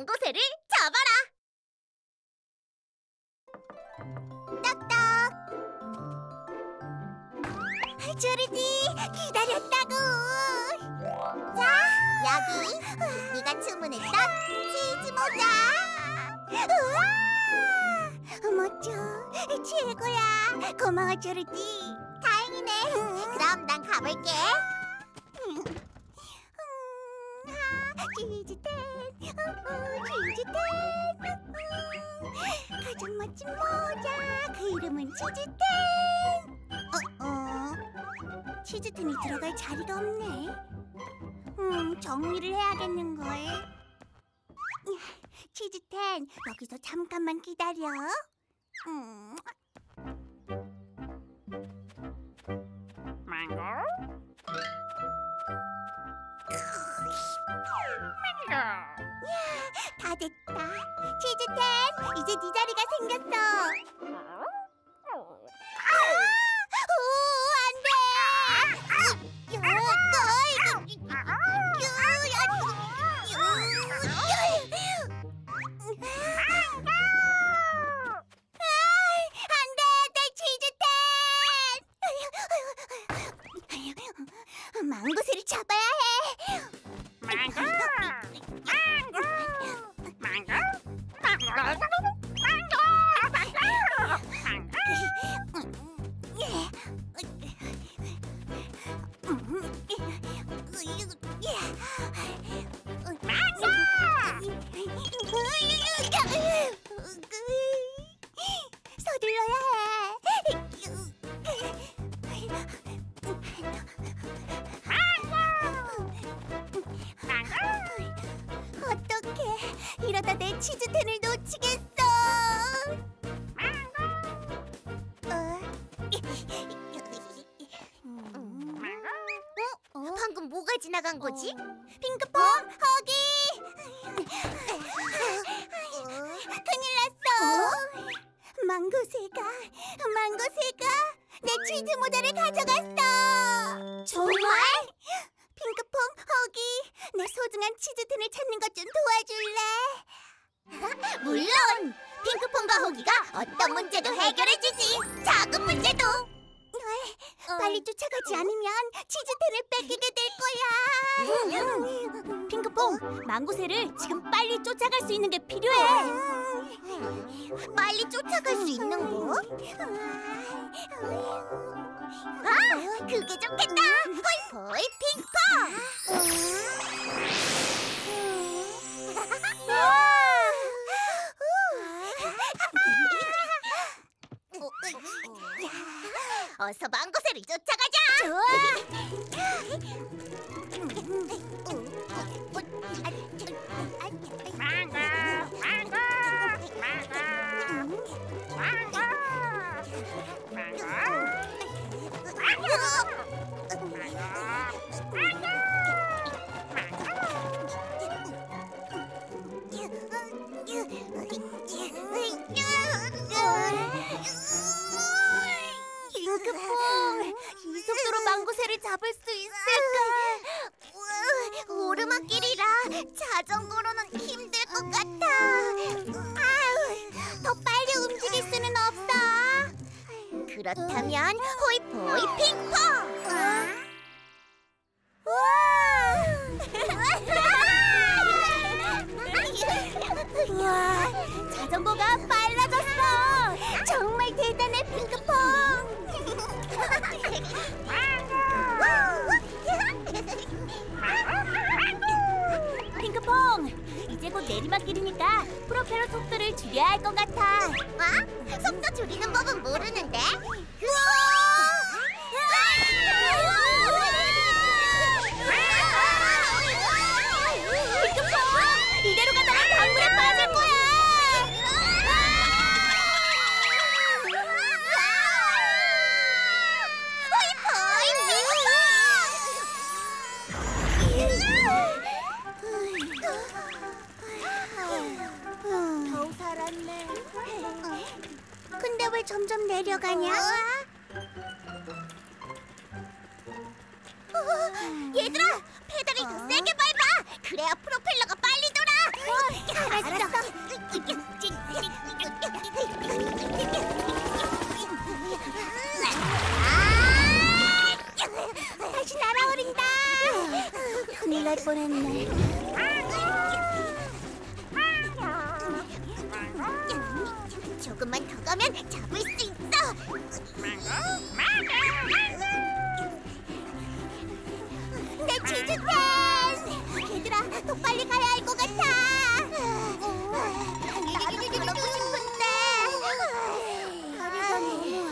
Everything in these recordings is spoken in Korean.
망고새를 잡아라. 딱딱. 조르디, 기다렸다고. 자, 여기 네가 주문했던 치즈 모자. 우와, 멋져. 최고야. 고마워, 조르디. 다행이네. 그럼 난 가볼게. 치즈텐, 치즈텐. 가장 멋진 모자. 그 이름은 치즈텐. 치즈텐이 들어갈 자리가 없네. 정리를 해야겠는걸. 치즈텐, 여기서 잠깐만 기다려. 망고? 망고! 다 됐다. 치즈텐, 이제 네 자리가 생겼어. 망고새를 잡아야 해. 망고! 망고! 망고! 망고! 서둘러야 해. 어떡해, 이러다 내 치즈텐을 놓치겠어. 방금 뭐가 지나간 거지? 핑크퐁, 허기! 큰일 났어. 망고새가 내 치즈 모자를 가져갔어. 정말? 핑크퐁, 허기, 내 소중한 치즈텐을 찾는 것 좀 도와줄래? 물론! 핑크퐁과 호기가 어떤 문제도 해결해주지. 작은 문제도. 빨리 쫓아가지 않으면 치즈텐을 뺏기게 될 거야. 핑크퐁, 망고새를 지금 빨리 쫓아갈 수 있는 게 필요해. 빨리 쫓아갈 수 있는 거? 아, 그게 좋겠다. 호이호이 핑퐁. 어서 망고새를 쫓아가자. 좋아. 망고! 망고! 망고! 핑크퐁, 이 속도로 망고새를 잡을 수 있을까? 오르막길이라 자전거로는 힘들 것 같아. 더 빨리 움직일 수는 없어. 그렇다면 호이포이 핑퐁. 우와, 자전거가 빨라졌어. 정말 대단해, 핑크퐁. 핑크퐁, 이제 곧 내리막길이니까 프로펠러 속도를 줄여야 할 것 같아. 속도 줄이는 법은 모르는데? 핑크퐁, 이대로 가다가 강물에 빠질 거야. 겨우 살았네. 근데 왜 점점 내려가냐? 얘들아, 페달을 더 세게 밟아. 그래야 프로펠러가 빨리 돌아. 알았어. 다시 날아오른다. 큰일 날 뻔했네. 조금만 더 가면 잡을 수 있어. 내 치즈텐! 얘들아, 더 빨리 가야 할 것 같아. 나도 그러고 싶은데. 다리가 너무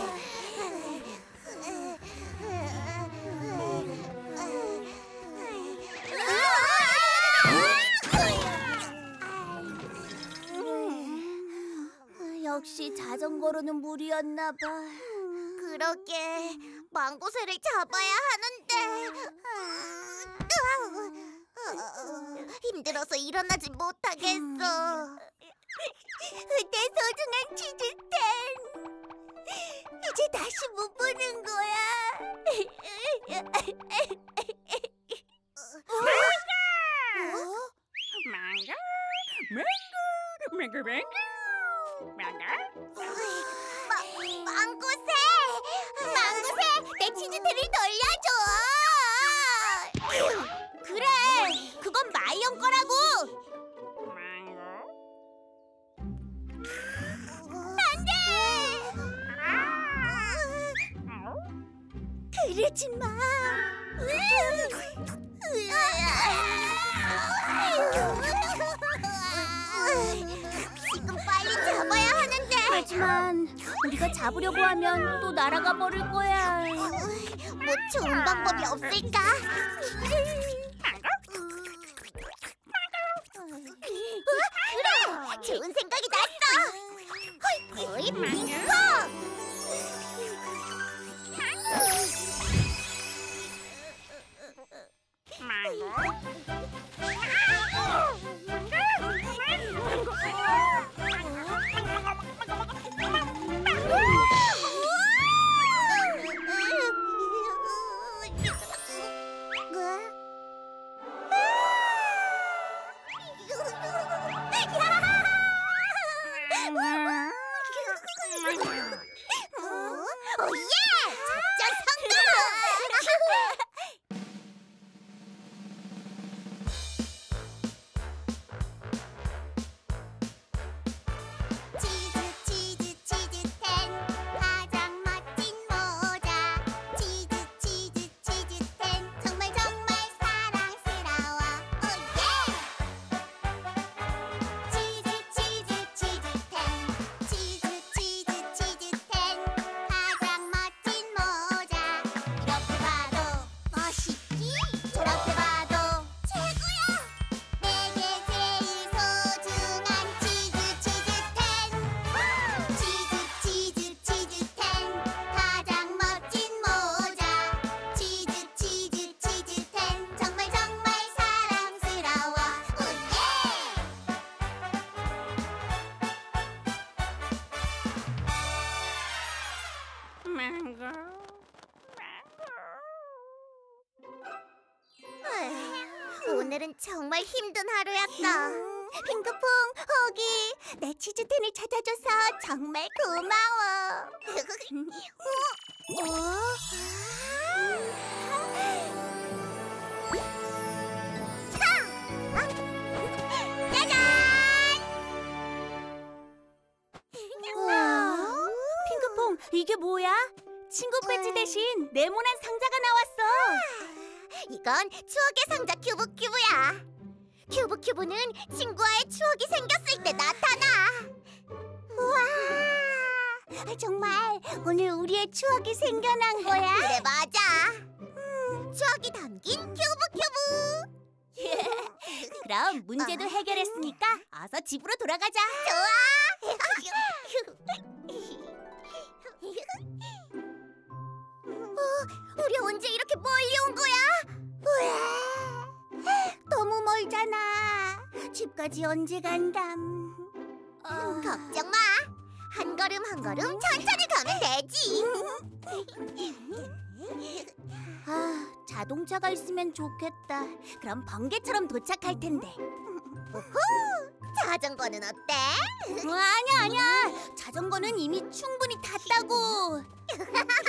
역시 자전거로는 무리였나 봐. 그러게, 망고새를 잡아야 하는데 힘들어서 일어나지 못하겠어. 내 소중한 치즈텐, 이제 다시 못 보는 거야. 망고새! 망고새! 내 치즈텐을 돌려줘! 그래! 그건 마이언 거라고! 안 돼! 그러지 마! 지금 빨리 잡아야 하는데! 하지만 우리가 잡으려고 하면 또 날아가 버릴 거야. 뭐 좋은 방법이 없을까? 그래! 좋은 생각이 났어! 헐, 핑크! 오예! 작전 성공! 치즈텐 가장 멋진 모자. 치즈텐 정말 사랑스러워. 오예! 치즈텐 가장 멋진 모자. 이렇게 봐도 멋있지? 저렇게 봐도 최고야! 내게 제일 소중한 치즈텐 가장 멋진 모자. 치즈텐 정말 사랑스러워. 오늘은 정말 힘든 하루였다. 핑크퐁, 호기, 내 치즈텐을 찾아줘서 정말 고마워. 핑크퐁, 이게 뭐야? 친구 배지 대신 네모난 상자가 나왔어. 이건 추억의 상자 큐브야. 큐브는 친구와의 추억이 생겼을 때 나타나. 우와, 정말 오늘 우리의 추억이 생겨난 거야? 그래, 맞아. 추억이 담긴 큐브. 그럼 문제도 해결했으니까 어서 집으로 돌아가자. 좋아. 우리 언제 이렇게 멀리 온 거야? 왜? 너무 멀잖아. 집까지 언제 간담? 걱정 마. 한 걸음 한 걸음 천천히 가면 되지. 자동차가 있으면 좋겠다. 그럼 번개처럼 도착할 텐데. 우후! 자전거는 어때? 아니야. 자전거는 이미 충분히 탔다고.